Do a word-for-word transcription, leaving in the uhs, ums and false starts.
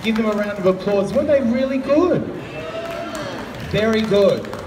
Give them a round of applause. Weren't they really good? Very good.